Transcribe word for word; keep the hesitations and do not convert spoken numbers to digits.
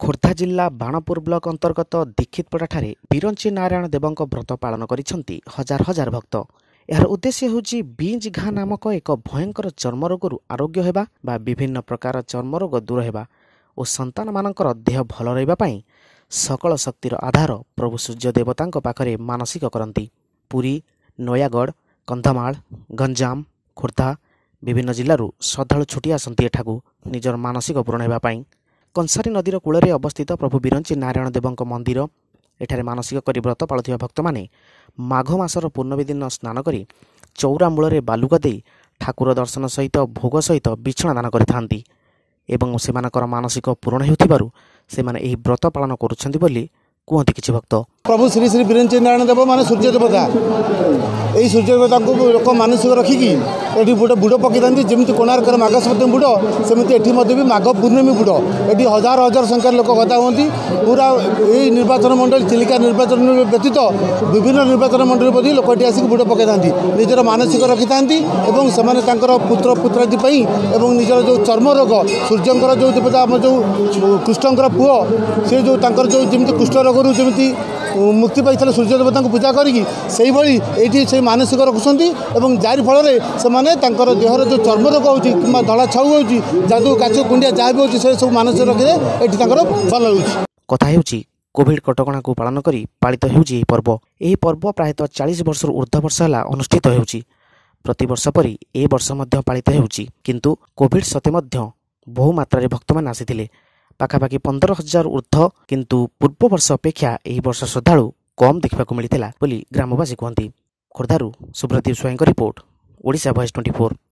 खोर्धा जिला बाणपुर ब्लॉक अंतर्गत दीक्षितपड़ाଠାରେ बिरंची नारायण देवଙ୍କ व्रत पालन करिसेंती हजार हजार भक्त। यार उद्देश्य होची बींज घा नामक एक भयंकर चर्मरोगरू आरोग्य हेबा बा विभिन्न प्रकार चर्मरोग दूर हेबा और संतान मानकर देह भल रहिबा पई सकल शक्तिर आधार प्रभु सूर्य देवतांक पाखरे मानसिक करंती। पुरी, नयागढ़, कंधमाल, गंजाम, खोर्धा विभिन्न जिल्लारू श्रद्धालु छुटी आसंती एठाकू निजर मानसिक पूरण हेबा पई। कंसारी नदीर कूଳରେ अवस्थित प्रभु बिरंची नारायण देवଙ୍କ मंदिर एठारे मानसिक करी व्रत पाळुथिबा भक्त माने माघ मासर पूर्णमी दिन स्नान करी चौरा मूଳରେ बालुका देई ठाकुर दर्शन सहित भोग सहित बिछଣା दान କରିଥାନ୍ତି ଏବଂ ସେମାନଙ୍କର ମାନସିକ ପୂରଣ ହେଉଥିବାରୁ ସେମାନେ ଏହି व्रत पालन କରୁଛନ୍ତି ବୋଲି कुहती किसी भक्त। प्रभु श्री श्री बिरंची नारायण देव माने सूर्य देवता यही सूर्य देवता को लोक मानसिक रखिकी ये गोटे बुड़ पकई था जमी कोणार्कर माघ सप्तमी बुड़ सेमती एटी भी माघ पूर्णमी बुड़ ये हजार हजार संख्यार लोक गदा हुई पूरा यही निर्वाचन मंडल चिलिका निर्वाचन व्यतीत विभिन्न निर्वाचन मंडल प्रति लोक ये आसिक बुड़ पकई था निजर मानसिक रखि था से पुत्र पुत्रादी निजर जो चर्म रोग सूर्यंकर जो देवता आम जो कृष्णकर पुओ सी जो जो जमी कुष्ठ रोग जमी मुक्ति पाई सूर्य देवता को पूजा करी से मानसिक रखुंट और जार फल से देहर जो चर्म रोग हो धड़ा छाऊ हो जादू काच कुंडिया जहाँ भी हो सब मानसिक रखिले ये भल हो। कथा हेउची कोविड कटकणा को पालन करी पालित हेउची एही पर्व। एही पर्व प्रायतः चालीस वर्ष ऊर्ध्व वर्ष है अनुष्ठित हेउची। प्रति वर्ष परी ए वर्ष मध्य पालित हेउची किंतु कोविड सते मध्य बहु मात्रा भक्त मान आसीथिले पाखापाखि पंदर हजार ऊर्ध्व किंतु पूर्व वर्ष अपेक्षा एही वर्ष श्रद्धालु कम देखा मिलता बोली ग्रामवासी कहते। खोर्धारू Subrat Swain report, Odisha voice twenty four.